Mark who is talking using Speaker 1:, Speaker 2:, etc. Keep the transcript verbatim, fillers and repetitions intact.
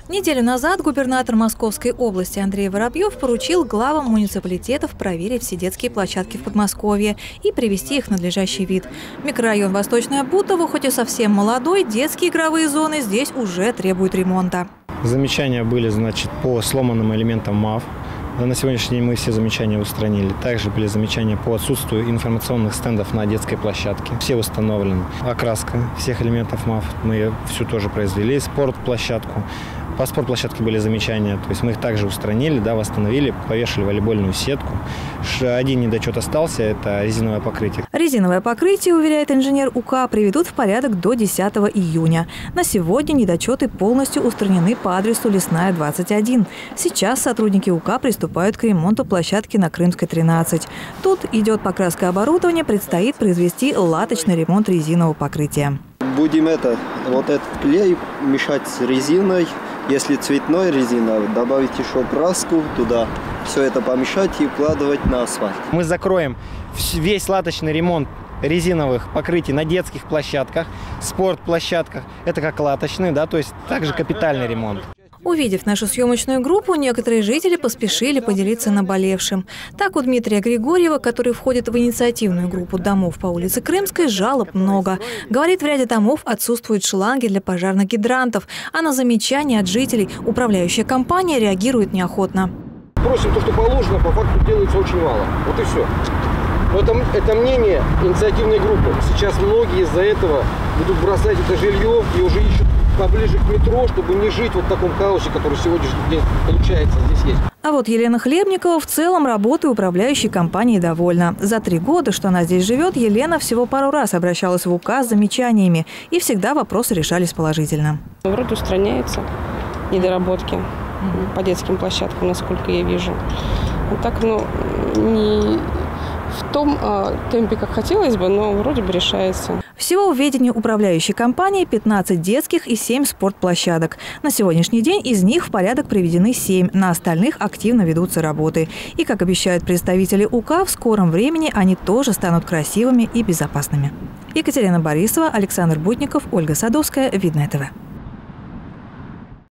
Speaker 1: Неделю назад губернатор Московской области Андрей Воробьев поручил главам муниципалитетов проверить все детские площадки в Подмосковье и привести их в надлежащий вид. Микрорайон Восточное Бутово, хоть и совсем молодой, детские игровые зоны здесь уже требуют ремонта.
Speaker 2: Замечания были, значит, по сломанным элементам МАФ. На сегодняшний день мы все замечания устранили. Также были замечания по отсутствию информационных стендов на детской площадке. Все установлены. Окраска всех элементов МАФ мы всю тоже произвели. Спортплощадку. По спортплощадке были замечания. То есть мы их также устранили, да, восстановили, повешали волейбольную сетку. Один недочет остался – это резиновое покрытие.
Speaker 1: Резиновое покрытие, уверяет инженер УК, приведут в порядок до десятого июня. На сегодня недочеты полностью устранены по адресу Лесная, двадцать один. Сейчас сотрудники УК приступают к ремонту площадки на Крымской, тринадцать. Тут идет покраска оборудования, предстоит произвести латочный ремонт резинового покрытия.
Speaker 3: Будем это, вот этот клей мешать с резиной. Если цветной резина, добавить еще краску туда, все это помешать и укладывать на асфальт.
Speaker 2: Мы закроем весь латочный ремонт резиновых покрытий на детских площадках, спортплощадках. Это как латочный, да, то есть также капитальный ремонт.
Speaker 1: Увидев нашу съемочную группу, некоторые жители поспешили поделиться наболевшим. Так, у Дмитрия Григорьева, который входит в инициативную группу домов по улице Крымской, жалоб много. Говорит, в ряде домов отсутствуют шланги для пожарных гидрантов, а на замечания от жителей управляющая компания реагирует неохотно.
Speaker 4: Просим то, что положено, по факту делается очень мало. Вот и все. Но это, это мнение инициативной группы. Сейчас многие из-за этого будут бросать это жилье и уже ищут поближе к метро, чтобы не жить вот в таком хаосе, который сегодняшний день получается здесь есть.
Speaker 1: А вот Елена Хлебникова в целом работой управляющей компанией довольна. За три года, что она здесь живет, Елена всего пару раз обращалась в УК с замечаниями, и всегда вопросы решались положительно.
Speaker 5: Вроде устраняется недоработки по детским площадкам, насколько я вижу. Так, ну, не в том э, темпе, как хотелось бы, но вроде бы решается.
Speaker 1: Всего в ведении управляющей компании пятнадцать детских и семь спортплощадок. На сегодняшний день из них в порядок приведены семь, на остальных активно ведутся работы. И, как обещают представители УК, в скором времени они тоже станут красивыми и безопасными. Екатерина Борисова, Александр Бутников, Ольга Садовская, Видное ТВ.